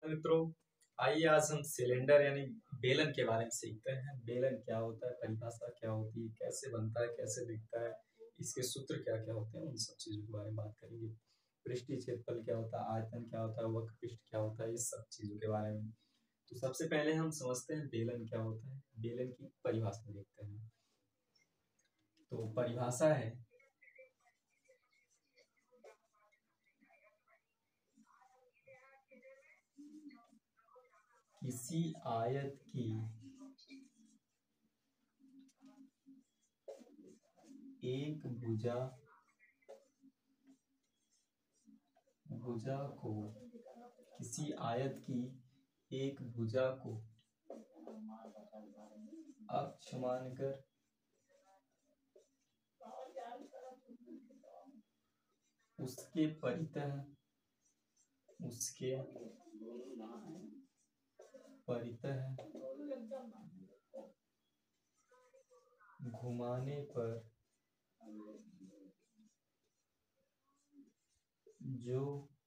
मित्रों, आइए आज हम सिलेंडर यानी बेलन के बारे में सीखते हैं। बेलन क्या होता है, परिभाषा क्या होती है, कैसे बनता है, कैसे दिखता है, इसके सूत्र क्या क्या होते हैं, उन सब चीजों के बारे में बात करेंगे। पृष्ठीय क्षेत्रफल क्या होता है, आयतन क्या होता है, वक्र पृष्ठ क्या होता है, इस सब चीजों के बारे में। तो सबसे पहले हम समझते हैं बेलन क्या होता है। बेलन की परिभाषा देखते हैं। तो परिभाषा है किसी आयत की एक भुजा को किसी आयत की एक भुजा को अक्ष मानकर उसके परितः घुमाने पर जो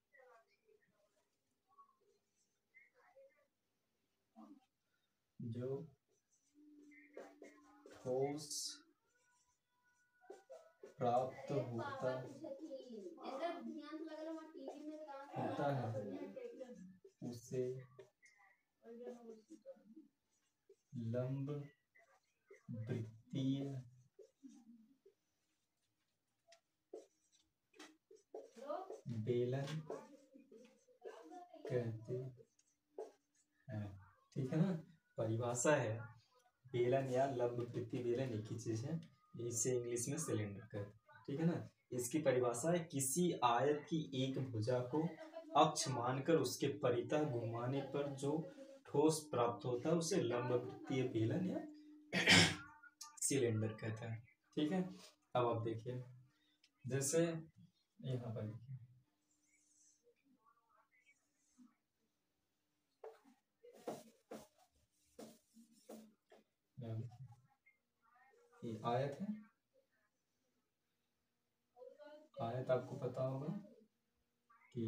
ठोस प्राप्त होता है उसे लंब वृत्तीय बेलन कहते हैं। ठीक है ना। परिभाषा है बेलन या लंब वृत्तीय बेलन एक ही चीज है, इसे इंग्लिश में सिलेंडर कहते हैं। ठीक है ना। इसकी परिभाषा है किसी आयत की एक भुजा को अक्ष मानकर उसके परितः घुमाने पर जो ठोस प्राप्त होता है उसे लंब वृत्तीय बेलन या सिलेंडर कहते हैं। ठीक है। अब आप देखिए, जैसे यहाँ पर ये आयत है। आयत आपको पता होगा कि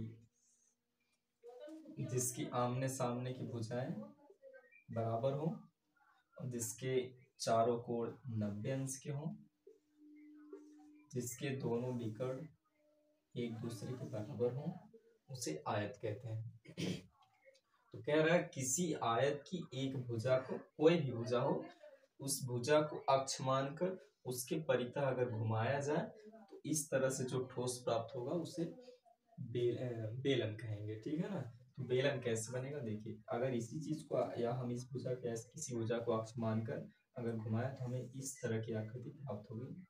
जिसकी आमने सामने की भुजाएं बराबर हो और जिसके चारों कोण 90 अंश के हों, जिसके दोनों विकर्ण एक दूसरे के बराबर हों, उसे आयत कहते हैं। तो कह रहा है किसी आयत की एक भुजा को, कोई भी भुजा हो, उस भुजा को अक्ष मानकर उसके परितः अगर घुमाया जाए तो इस तरह से जो ठोस प्राप्त होगा उसे बेलन कहेंगे। ठीक है ना। तो बेलन कैसे बनेगा देखिए, अगर इसी चीज को या हम इस भुजा के किसी भुजा को अक्ष मानकर अगर घुमाया तो हमें इस तरह की आकृति प्राप्त होगी।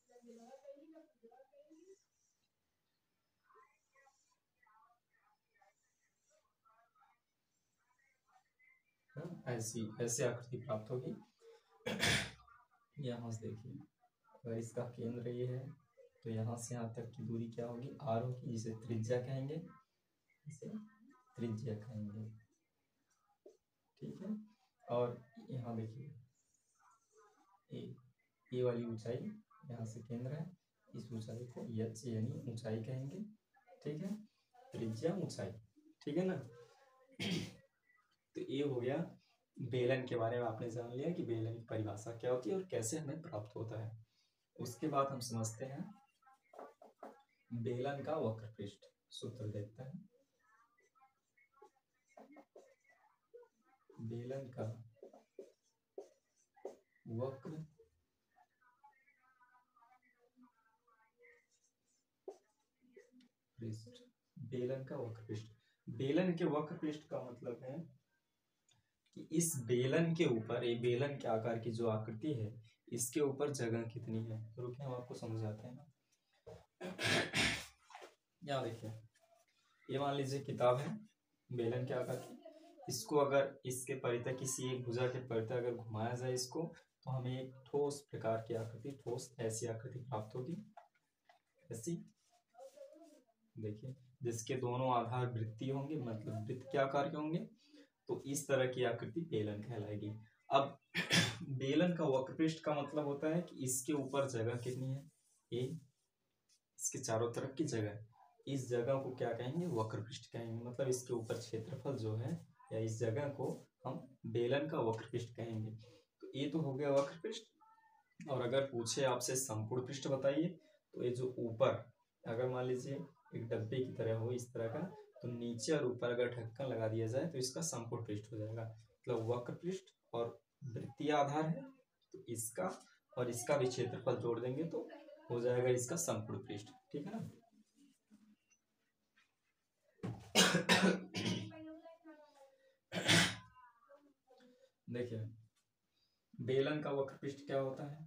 ऐसी आकृति प्राप्त होगी। यहाँ से देखिए, अगर इसका केंद्र ये है तो यहाँ से यहाँ तक की दूरी क्या होगी, आर होगी, जिसे त्रिज्या कहेंगे, इसे त्रिज्या कहेंगे। ठीक है। और यहाँ देखिए, ए वाली ऊंचाई यहाँ से केंद्र है, इस ऊंचाई को एच यानी ऊंचाई कहेंगे। ठीक है। त्रिज्या ऊंचाई। ठीक है ना। तो ये हो गया बेलन के बारे में, आपने जान लिया कि बेलन की परिभाषा क्या होती है और कैसे हमें प्राप्त होता है। उसके बाद हम समझते हैं बेलन का वक्र पृष्ठ। सूत्र देखते हैं। बेलन का वक्र पृष्ठ। बेलन का वक्र पृष्ठ। बेलन के वक्र पृष्ठ का मतलब है कि इस बेलन के ऊपर, ये बेलन के आकार की जो आकृति है, इसके ऊपर जगह कितनी है। तो रुकिए, हम आपको समझाते हैं। यहाँ देखिए, ये मान लीजिए किताब है बेलन के आकार की, इसको अगर इसके परितः किसी एक भुजा के परितः अगर घुमाया जाए इसको, तो हमें एक ठोस प्रकार की आकृति, ठोस ऐसी आकृति प्राप्त होगी। ऐसी देखिए, जिसके दोनों आधार वृत्तीय होंगे, मतलब वृत्त के आकार के होंगे, तो इस तरह की आकृति बेलन कहलाएगी। अब बेलन का वक्र पृष्ठ का मतलब होता है कि इसके ऊपर जगह कितनी है, ए, इसके चारों तरफ की जगह, इस जगह को क्या कहेंगे, वक्र पृष्ठ कहेंगे। मतलब इसके ऊपर क्षेत्रफल जो है या इस जगह को हम बेलन का वक्र पृष्ठ कहेंगे। तो ये तो हो गया वक्र पृष्ठ। और अगर पूछे आपसे संपूर्ण पृष्ठ बताइए, तो ये जो ऊपर अगर मान लीजिए एक डब्बे की तरह हो इस तरह का, तो नीचे और ऊपर अगर ढक्कन लगा दिया जाए तो इसका संपूर्ण पृष्ठ हो जाएगा। मतलब वक्र पृष्ठ और वृत्तीय आधार है, तो इसका और इसका भी क्षेत्रफल जोड़ देंगे तो हो जाएगा इसका संपूर्ण पृष्ठ। ठीक है ना। देखिए बेलन का वक्र पृष्ठ क्या होता है।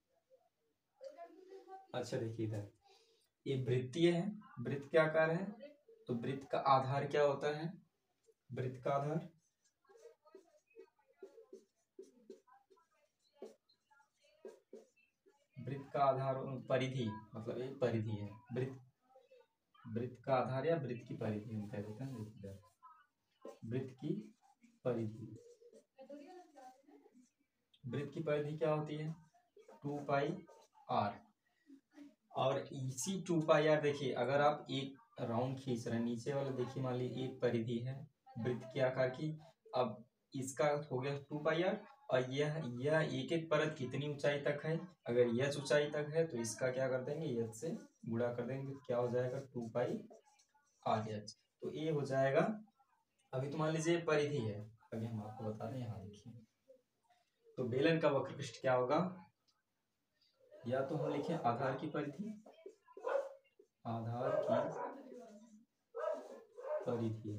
अच्छा देखिए इधर ये वृत्तीय है, वृत्त के आकार है, तो वृत्त का आधार क्या होता है, वृत्त का आधार वृत्त का आधार परिधि, मतलब एक परिधि है। वृत्त का आधार या वृत्त की परिधि हम कह देते हैं। वृत्त की परिधि, वृत्त की परिधि क्या होती है, 2 पाई आर। और इसी 2 पाई आर देखिए अगर आप एक राउंड खींच रहे हैं, नीचे वाला देखिए मान लीजिए एक परिधि है वृत्त के आकार की, अब इसका हो गया 2 पाई आर, और यह एक एक परत कितनी ऊंचाई तक है, अगर यह ऊंचाई तक है तो इसका क्या कर देंगे, यह से गुणा कर देंगे, तो क्या हो जाएगा 2 पाई आर एच। तो ये हो जाएगा। अभी तो मान लीजिए परिधि है, अभी हम आपको बता रहे हैं, यहाँ देखिए तो बेलन का वक्र पृष्ठ क्या होगा, या तो हम लिखें आधार की परिधि, आधार की परिधि,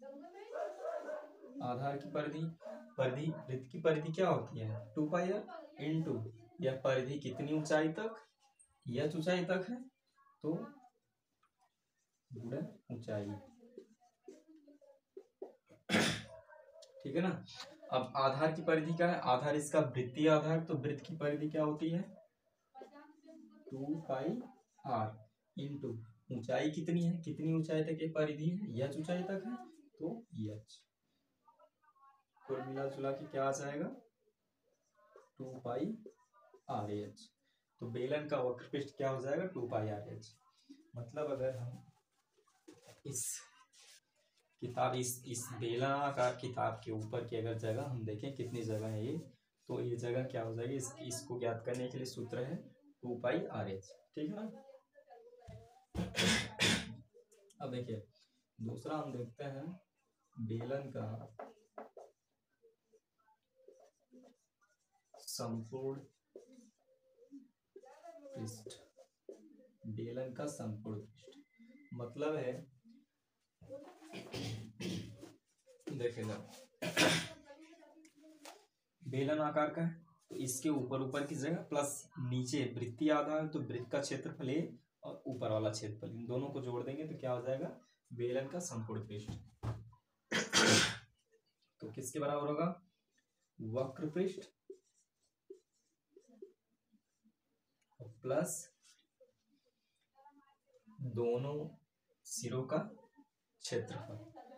आधार की परिधि, परिधि वृत्त की परिधि क्या होती है 2 पाई आर इंटू यह परिधि कितनी ऊंचाई तक, यह ऊंचाई तक है तो गुणा ऊंचाई। ठीक है ना। अब आधार की परिधि क्या है, आधार इसका वृत्तीय आधार, तो वृत्त की परिधि क्या होती है 2 पाई आर इंटू ऊंचाई कितनी है, कितनी ऊंचाई तक ये परिधि है, यह ऊंचाई तक है तो यच। कुल मिला जुला के क्या आ जाएगा 2 पाई आर एच। तो बेलन का वक्र पृष्ठ क्या हो जाएगा 2 पाई आर एच। मतलब अगर हम इस किताब इस बेलनाकार किताब के ऊपर की अगर जगह हम देखें कितनी जगह है ये, तो ये जगह क्या हो जाएगी, इसको ज्ञात करने के लिए सूत्र है 2 पाई आर एच। ठीक है ना। अब देखिए दूसरा हम देखते हैं बेलन का संपूर्ण पृष्ठ, बेलन का संपूर्ण पृष्ठ मतलब है देखिएगा बेलन आकार का है, तो इसके ऊपर ऊपर की जगह प्लस नीचे वृत्तीय आधार, तो वृत्त का क्षेत्रफल ए और ऊपर वाला क्षेत्रफल, इन दोनों को जोड़ देंगे तो क्या हो जाएगा बेलन का संपूर्ण पृष्ठ। तो किसके बराबर होगा, वक्र पृष्ठ प्लस दोनों सिरों का क्षेत्रफल।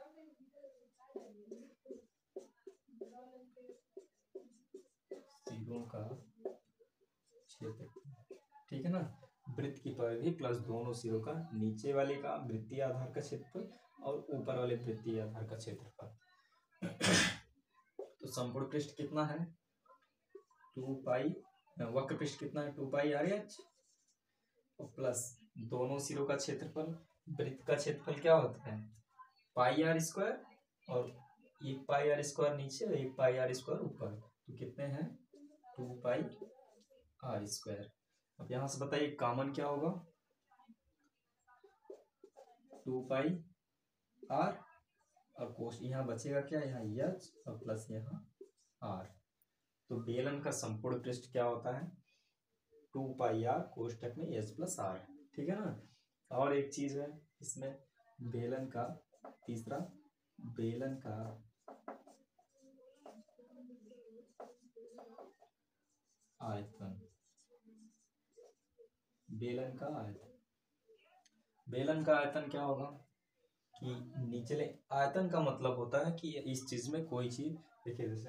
सिरों का क्षेत्रफल। ठीक है ना। वृत्त की परिधि प्लस दोनों सिरों का, नीचे वाले का वृत्तीय आधार का क्षेत्रफल और ऊपर वाले वृत्तीय आधार का क्षेत्रफल। तो संपूर्ण पृष्ठ कितना है 2 पाई, वक्र पृष्ठ कितना है 2 पाई आर एच और प्लस दोनों सिरों का क्षेत्रफल। वृत्त का क्षेत्रफल क्या होता है पाई आर स्क्वायर, और 1 पाई आर स्क्वायर नीचे और 1 पाई आर स्क्वायर ऊपर, तो कितने हैं 2 पाई आर स्क्वायर। अब यहां से बताइए कॉमन क्या होगा 2 पाई आर, और कोष्ठ यहाँ बचेगा क्या, यहाँ एच और प्लस यहाँ आर। तो बेलन का संपूर्ण पृष्ठ क्या होता है 2 पाई आर कोष्ठक में एच प्लस आर। ठीक है ना। और एक चीज है इसमें बेलन का तीसरा, बेलन का आयतन, बेलन का आयतन, बेलन का आयतन क्या होगा कि निचले आयतन का मतलब होता है कि इस चीज में कोई चीज, देखिए जैसे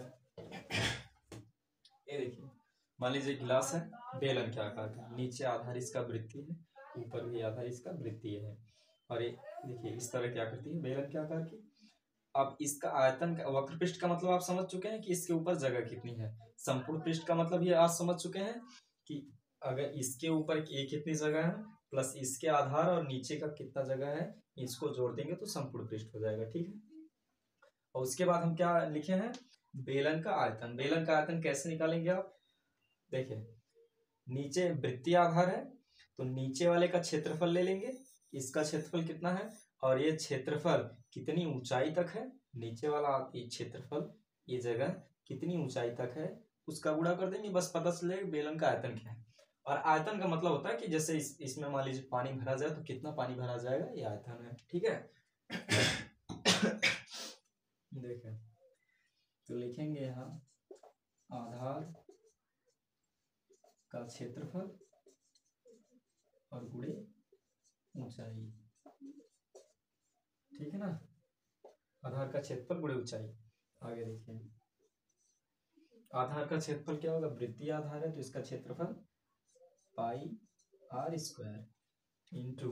ये देखिए मान लीजिए गिलास है बेलन के आकार का, नीचे आधार इसका वृत्तीय है, ऊपर भी आधार इसका वृत्तीय है, और ये देखिए इस तरह क्या करती है बेलन के आकार की। अब इसका आयतन का, वक्र पृष्ठ का मतलब आप समझ चुके हैं कि इसके ऊपर जगह कितनी है। संपूर्ण पृष्ठ का मतलब ये आज समझ चुके हैं कि अगर इसके ऊपर ये कितनी जगह है प्लस इसके आधार और नीचे का कितना जगह है, इसको जोड़ देंगे तो संपूर्ण पृष्ठ हो जाएगा। ठीक है, और उसके बाद हम क्या लिखे हैं, बेलन का आयतन। बेलन का आयतन कैसे निकालेंगे आप, देखिए नीचे वृत्तीय आधार है तो नीचे वाले का क्षेत्रफल ले लेंगे, इसका क्षेत्रफल कितना है और ये क्षेत्रफल कितनी ऊंचाई तक है, नीचे वाला ये क्षेत्रफल ये जगह कितनी ऊंचाई तक है उसका गुणा कर देंगे, बस पता चलेगा बेलन का आयतन क्या है। और आयतन का मतलब होता है कि जैसे इसमें मान लीजिए पानी भरा जाए तो कितना पानी भरा जाएगा, ये आयतन है। ठीक है देखें तो लिखेंगे यहाँ आधार का क्षेत्रफल और गुणे ऊंचाई। ठीक है ना, आधार का क्षेत्रफल गुणे ऊंचाई। आगे देखिए आधार का क्षेत्रफल क्या होगा, वृत्तीय आधार है तो इसका क्षेत्रफल पाई आर स्क्वायर इंटू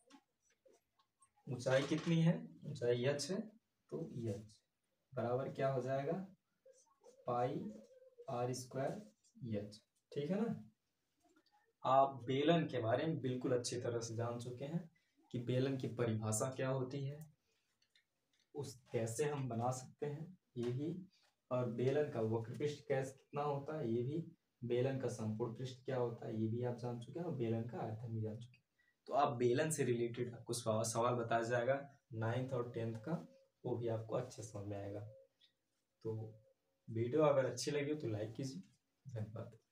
ऊंचाई कितनी है, ऊंचाई h है तो h बराबर क्या हो जाएगा, पाई आर स्क्वायर h। ठीक है ना, आप बेलन के बारे में बिल्कुल अच्छी तरह से जान चुके हैं कि बेलन की परिभाषा क्या होती है, उस कैसे हम बना सकते हैं ये भी, और बेलन का वक्र पृष्ठ कैसे कितना होता है ये भी, बेलन का संपूर्ण पृष्ठ क्या होता है ये भी आप जान चुके हैं, और बेलन का आयतन भी जान चुके हैं। तो आप बेलन से रिलेटेड आपको सवाल बताया जाएगा 9th और 10th का, वो भी आपको अच्छे समझ में आएगा। तो वीडियो अगर अच्छी लगी तो लाइक कीजिए। धन्यवाद।